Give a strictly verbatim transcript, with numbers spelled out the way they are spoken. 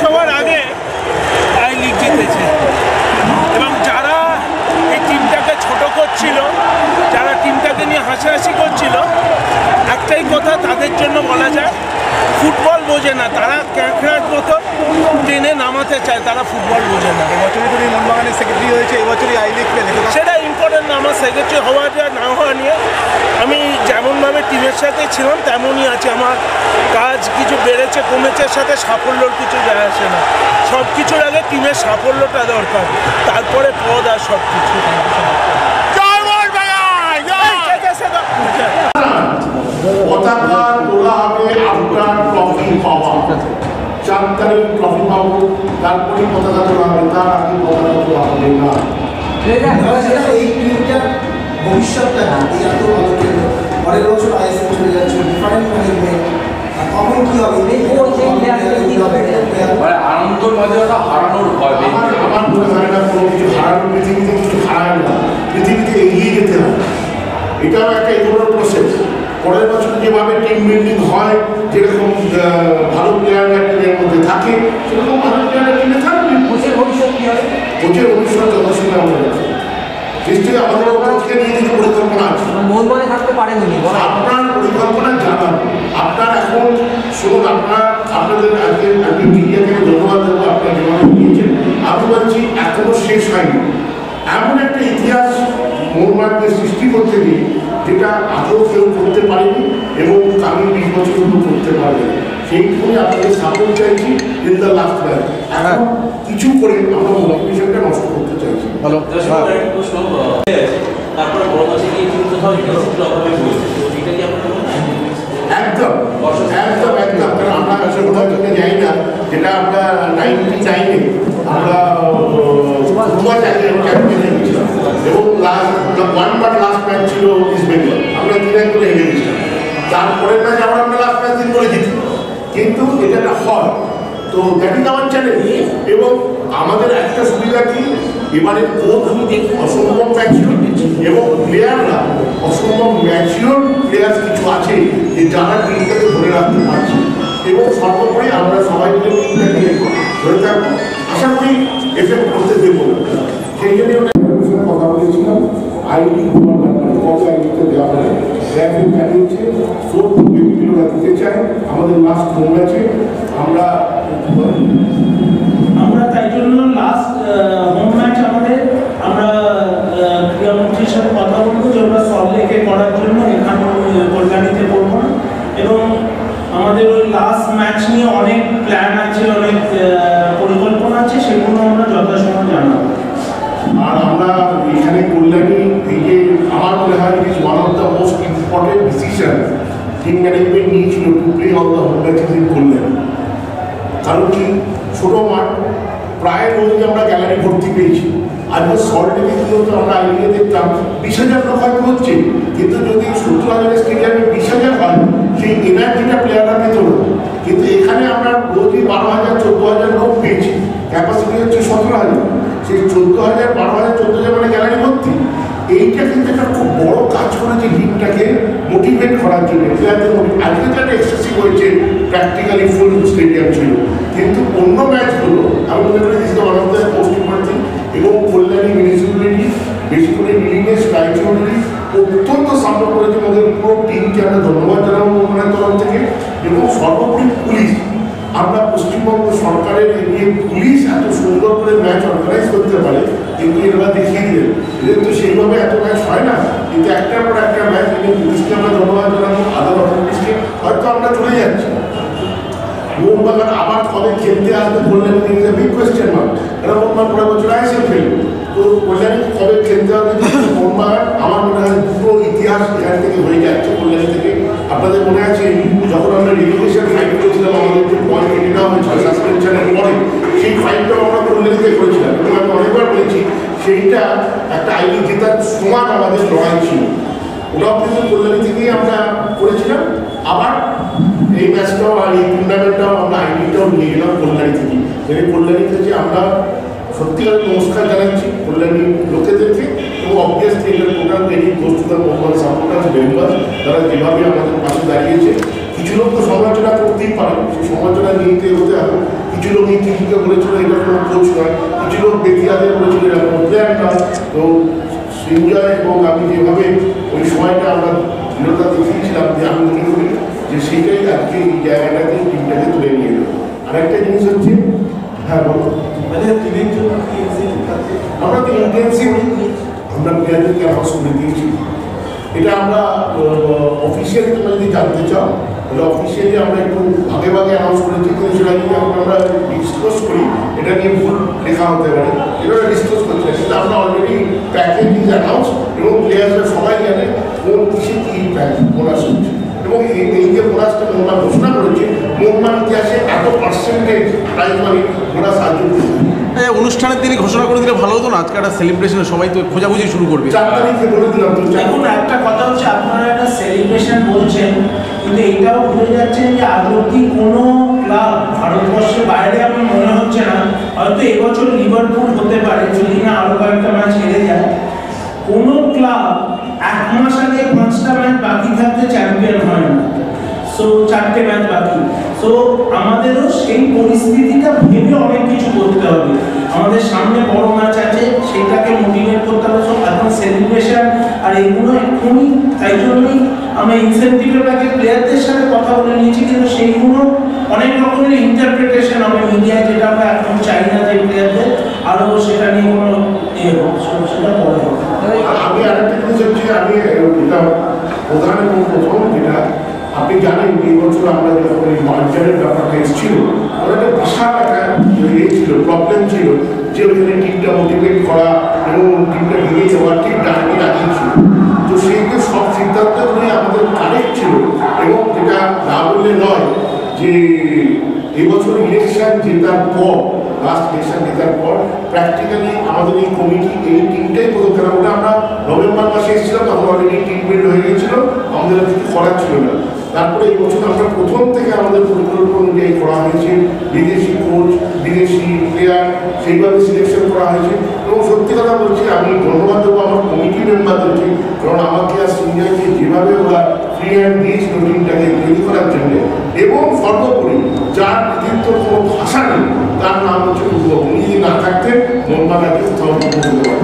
হওয়ার আগে I league জিতেছে এবং যারা এই টিমটাকে ছোট করছিল, যারা টিমটাকে নিয়ে হাসাহাসি করছিল, একটাই কথা তাদের জন্য বলা যায়, ফুটবল বোঝে না, তারা ক্যাঁকড়ার মতো টেনে নামাতে চায়, তারা ফুটবল বোঝে না। এবছরই তুমি মোহনবাগানের সেক্রেটারি হয়েছে, এবছরই আই লিগ পেলে, সেটা ইম্পর্টেন্ট না। আমার সেক্রেটারি হওয়া যা না হওয়া নিয়ে আমি যেমনভাবে টিমের সাথে ছিলাম তেমনই আছে। আমার কাজ কিছু বেড়েছে কমেছে সাথে সাফল্যর কিছু যায় আসে না। সব কিছুর আগে টিমের সাফল্যটা দরকার, তারপরে পদ আর সব কিছু। পতাকা তোলা হবে আফটার ট্রফি পাওয়া, চার তারিখ ট্রফি পাবো, তারপরে পতাকা তোলা হবে, তার আগে পতাকা তোলা হবে না। এই টিমটার ভবিষ্যৎটা না, এই এত ভালো খেলল, পরের বছর আইএসএল চলে যাচ্ছে, ডিফারেন্ট ম্যানেজমেন্ট, তখন কি হবে? আনন্দ মজাটা হারানোর ভয়। আমার মনে হয় না কোনো কিছু হারানোর, পৃথিবীতে কিছু হারায় না, পৃথিবীতে এগিয়ে যেতে হয়, এটাও একটা এগোনোর প্রসেস। পরের বছর যেভাবে টিম বিল্ডিং হয়, যেরকম ভালো প্লেয়াররা টিমের মধ্যে থাকে, সেরকম ভালো প্লেয়াররা টিমে থাকবে। কোচের ভবিষ্যৎ কি হবে? কোচের ভবিষ্যৎ যথেষ্ট আমরা রাখি, নিশ্চয়ই আমাদের কোচকে নিয়ে কিছু পরিকল্পনা আছে। মোহনবাগানে থাকতে পারেন উনি, আপনার পরিকল্পনা জানান। আপনার এখন শুনুন, আপনার আপনাদের আজকে আমি মিডিয়া থেকে ধন্যবাদ দেবো, আপনার যেভাবে নিয়েছেন। আমি বলছি এখনো শেষ হয়নি। এমন একটা ইতিহাস মোহনবাগানকে সৃষ্টি করতে গিয়ে যেটা আদৌ কেউ করতে পারেনি এবং আমি বিশ বছর কেউ করতে পারবে, সেইটুকুনি আপনাদের সাপোর্ট চাইছি। ইন দ্য লাস্ট ম্যাচ এখন কিছু করে আমরা মোটিভেশনটা নষ্ট করতে চাইছি। ভালো তারপরে বড় মাসে গিয়ে কিন্তু কোথাও ইনভেস্টমেন্টের অভাবে বলছে, তো এটা কি আপনার একদম একদম একদম কারণ আমরা কাছে কোথাও জন্য যাই না, যেটা আমরা নাইনটি নাইনে আমরা চ্যাম্পিয়ন হয়েছিলাম এবং লাস্ট ওয়ান বার লাস্ট ম্যাচ ছিল ইস্ট বেঙ্গল, আমরা তিন এক করে হেরে গেছিলাম। তারপরের ম্যাচ আবার আমরা লাস্ট ম্যাচ দিন করে জিতি, কিন্তু এটা হয়। তো দ্যাট ইজ আওয়ার চ্যালেঞ্জ। এবং আমাদের একটা সুবিধা কি, এবারে কোচ অসম্ভব ম্যাচিওর এবং প্লেয়াররা অসম্ভব ম্যাচিওর প্লেয়ার কিছু আছে যে যারা টিমটাকে ধরে রাখতে পারছে এবং সর্বোপরি আমরা সবাই মিলে টিমটাকে ধরে থাকবো, আশা করি এফেক্ট করতে দেবো। সেই জন্য কথা বলেছিলাম আইডি কবে আইডিটা দেওয়া হবে, র্যাঙ্কিং জানিয়েছে ফোর্থ উইকেটগুলোরা দিতে চাই আমাদের লাস্ট হোম ম্যাচে। আমরা আমরা তাই জন্য লাস্ট হোম ম্যাচ আমাদের আমরা ক্রীড়ামন্ত্রীর সাথে কথা বলবো যে আমরা সল্টলেকে করার জন্য এখানে কল্যাণীতে করবো না, এবং আমাদের ওই লাস্ট ম্যাচ নিয়ে অনেক প্ল্যান আছে, অনেক পরিকল্পনা আছে, সেগুলো আমরা যথাসময় জানাবো। আর আমরা এখানে কল্যাণী থেকে আমার মনে হয় it is one of the most important decision team management নিয়েছিল to play all the home matches in Kalyani. কারণ কি, ছোটো মাঠ, প্রায় রোজই আমরা গ্যালারি ভর্তি পেয়েছি। আজকে সল্টলেকেগুলো তো আমরা আগে দেখতাম বিশ হাজার লোক হয়তো হচ্ছে, কিন্তু যদি সত্তর হাজারের স্টেডিয়ামে বিশ হাজার হয় সেই এনার্জিটা প্লেয়াররা পেত না। কিন্তু এখানে আমরা রোজই বারো হাজার চোদ্দো হাজার লোক পেয়েছি, ক্যাপাসিটি হচ্ছে সতেরো হাজার, সেই চোদ্দো হাজার বারো হাজার চোদ্দো হাজার মানে গ্যালারি ভর্তি। এইটা কিন্তু একটা খুব বড় কাজ করেছে টিমটাকে মোটিভেট করার জন্য, প্লেয়ারদের আজকে তো একটা এক্সেসিভ হয়েছে, প্র্যাকটিক্যালি ফুল স্টেডিয়াম ছিল, কিন্তু অন্য ম্যাচগুলো আমি মনে করি this one of the most important. এবং কল্যাণী মিউনিসিপ্যালিটি বেশি করে মিলিনেস রাইচৌধুরী অত্যন্ত সাপোর্ট করেছে আমাদের পুরো টিমকে, আমরা ধন্যবাদ জানাবো মোহনের তরফ থেকে। এবং সর্বোপরি পুলিশ, আমরা পশ্চিমবঙ্গ সরকারের এগিয়ে পুলিশ এত সুন্দর করে ম্যাচ অর্গানাইজ করতে পারে, কিন্তু এরা দেখিয়ে দিলেন। এদের তো সেইভাবে এত ম্যাচ হয় না, কিন্তু একটার পর একটা ম্যাচ এনে পুলিশকে আমরা ধন্যবাদ জানাবো, আদার অথরিটিসকে। হয়তো আমরা চলে যাচ্ছি, মোহনবাগান আবার কবে খেলতে আসবে কল্যাণী থেকে বিগ কোয়েশ্চেন মার্ক। এরা মোহনবাগান পরের বছর আইএসএল খেলবে, তো কল্যাণী কবে খেলতে হবে মোহনবাগান, আমার মনে হয় দুটো ইতিহাস এখান থেকে হয়ে যাচ্ছে কল্যাণী থেকে। আপনাদের মনে আছে যখন আমরা রেগুলেশন ফাইট করেছিলাম, আমাদের যে পয়েন্ট কেটে দেওয়া হয়েছিল সাসপেনশনের পরে, সেই ফাইটটাও আমরা কল্যাণীতে করেছিলাম এবং আমি অনেকবার বলেছি সেইটা একটা আইডি জেতার সমান আমাদের লড়াই ছিল। ওটাও কিন্তু কল্যাণী থেকেই আমরা করেছিলাম। আবার এই ম্যাচটাও আর এই টুর্নামেন্টটাও আমরা আইডিটাও নিয়ে গেলাম কল্যাণী থেকে, যেটা কল্যাণী থেকে আমরা সত্যিকার নমস্কার জানাচ্ছি কল্যাণী লোকেদেরকে। এবং অবভিয়াসলি এটার প্রোগ্রাম এনি প্রস্তুতার মোহাম্মদ সাপোর্টার্স মেম্বার, তারা যেভাবে আমাদের পাশে দাঁড়িয়েছে। কিছু লোক তো সমালোচনা করতেই পারে, সেই সমালোচনা নিতে হতে হবে, কিছু লোক এই টিমকে বলেছিল এটা কোনো কোচ নয়, কিছু লোক বেতিয়াদের বলেছিল এটা কোনো প্লেয়ার নয়। তো সঞ্জয় এবং আমি যেভাবে ওই সময়টা আমরা দৃঢ়তা দেখিয়েছিলাম যে আমি মনে করি যে সেইটাই আজকে এই জায়গাটাকে টিমটাকে তুলে নিয়ে এলো। আর একটা জিনিস হচ্ছে, হ্যাঁ বলো, আমরা তো ইন্টেন্সিভ আমরা প্লেয়ারদেরকে অ্যানাউন্স করে দিয়েছি। এটা আমরা অফিসিয়ালি তোমরা যদি জানতে চাও তাহলে অফিসিয়ালি আমরা একটু ভাগে ভাগে অ্যানাউন্স করেছি, কিন্তু সেটা যদি এখন আমরা ডিসক্লোজ করি এটা নিয়ে ভুল লেখা হতে পারে, এটা ডিসক্লোজ করতে পারি। কিন্তু আমরা অলরেডি প্যাকেজ ইজ অ্যানাউন্স এবং প্লেয়াররা সবাই জানে কোন কিসে কী বোনাস হচ্ছে। এবং এই যে বোনাসটা মোহনবাগান ঘোষণা করেছে, মোহনবাগান ইতিহাসে এত পার্সেন্টেজ প্রাইজ মানি বোনাস আজ অনুষ্ঠানের দিনই ঘোষণা করে দিলে ভালো হতো না? আজকে একটা সেলিব্রেশনে সবাই তো খোঁজাখুঁজি শুরু করবে। চার তারিখে বলে দিলাম তো। এখন একটা কথা হচ্ছে, আপনারা একটা সেলিব্রেশন বলছেন, কিন্তু এইটাও ভুলে যাচ্ছেন যে আজ অব্দি কোনো ক্লাব ভারতবর্ষের বাইরে আমার মনে হচ্ছে না, হয়তো এবছর লিভারপুল হতে পারে যদি না আরো কয়েকটা ম্যাচ হেরে যায়, কোনো ক্লাব এক মাস আগে পাঁচটা ম্যাচ বাকি থাকতে চ্যাম্পিয়ন হয় না। সো চারটে ম্যাচ বাকি, সো আমাদেরও সেই পরিস্থিতিটা ভেবে অনেক কিছু করতে হবে। আমাদের সামনে বড় ম্যাচ আছে, সেটাকে মোটিভেট করতে হবে। সো এখন সেলিব্রেশন আর এগুলো এক্ষুনি, তাই জন্যই আমরা ইনসেন্টিভের আগে প্লেয়ারদের সাথে কথা বলে নিয়েছি, কিন্তু সেইগুলো অনেক রকমের ইন্টারপ্রিটেশন হবে মিডিয়ায়, যেটা আমরা এখন চাই না যে প্লেয়ারদের আরও সেটা নিয়ে কোনো ইয়ে হোক, সেটা পরে হবে। আমি আরেকটা জিনিস হচ্ছে, আমি এটা প্রধান এবং প্রথম যেটা আপনি জানেন এই বছর আমরা যখন এই মার্জারের ব্যাপারটা এসেছিল, ওরা একটা বিশাল একটা ইয়ে ছিল, প্রবলেম ছিল যে ওইখানে টিমটা মোটিভেট করা এবং টিমটা ভেঙে যাওয়ার ঠিক ডাকে আগেই ছিল। তো সেই যে সব সিদ্ধান্তগুলি আমাদের কারেক্ট ছিল, এবং যেটা না বললে নয় যে এবছর ইলেকশন জেতার পর, লাস্ট ইলেকশন জেতার পর প্র্যাকটিক্যালি আমাদের এই কমিটি এই টিমটাই প্রথম খেলা বলে আমরা নভেম্বর মাসে এসেছিলাম, তখন অলরেডি টিম বিল্ড হয়ে গেছিলো, আমাদের কিছু করার ছিল না। তারপরে এই বছর আমরা প্রথম থেকে আমাদের পরিকল্পনা অনুযায়ী করা হয়েছে, বিদেশি কোচ, বিদেশি প্লেয়ার সেইভাবে সিলেকশন করা হয়েছে। এবং সত্যি কথা বলছি, আমি ধন্যবাদ দেবো আমার কমিটি মেম্বারদেরকে, কারণ আমাকে আর সিনিয়রকে যেভাবে ওরা ফ্রি হ্যান্ড দিয়েছিল টিমটাকে তৈরি করার জন্য, এবং সর্বোপরি যার নেতৃত্ব কোনো ভাষা নেই, তার নাম হচ্ছে উনি যদি না থাকতেন মোহনবাগানকে কোথাও